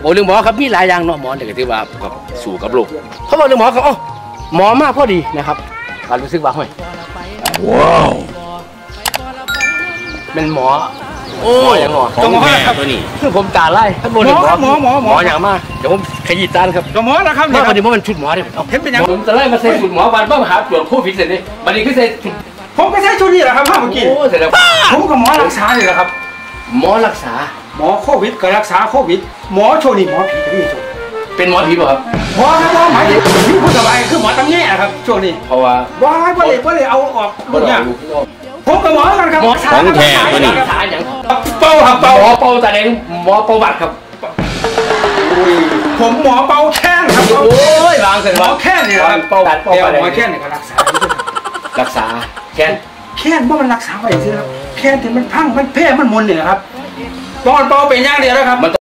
โอ้เรื่องหมอครับมีหลายอย่างเนาะหมอเด็กที่ว่ากับสู่กับโลกเขาบอกเรื่องหมอครับอ๋อหมอมากพอดีนะครับการรู้สึกว่าห้อยว้าวเป็นหมอโอ้ยหมอต้องหมอครับตัวนี้คือผมตาไล่ท่านหมอหมออย่างมากเดี๋ยวผมขยี้ตาครับหมอนะครับเนี่ยวันนี้มันชุดหมอเนี่ยเห็นเป็นยังผมจะไล่มาใส่ชุดหมอวันต้องหาตรวจโควิดเสร็จนี่วันนี้คือใส่ชุดผมก็ใช้ชุดนี้แหละครับพ่อเมื่อกี้โอ้เสร็จแล้วผมกับหมอรักษาเลยแหละครับหมอรักษาหมอโควิดก็รักษาโควิดหมอโชว์นี่หมอผีนี่โชว์เป็นหมอผีป่ะครับหมอครับหมอหมายถึงพี่ผู้สบายคือหมอตำแหน่ครับช่วงนี้เพราะว่าว่าเลยเอาออกหมดเนี่ยผมกับหมอกันครับหมอของแท้ตัวนี้เป่าครับเป่าหมอเป่าตาแดงหมอเป่าบัดครับผมหมอเป่าแค้นครับโอ้ยบางเสร็จหมอแค้นนี่ครับเป่าบัดเป่าหมอแค้นนี่ก็รักษาแค้นว่ามันรักษาไว้สิครับแค้นที่มันพังมันแพ้มันมุนเนี่ยครับตอนเป่าเป็นอย่างเดียวนะครับ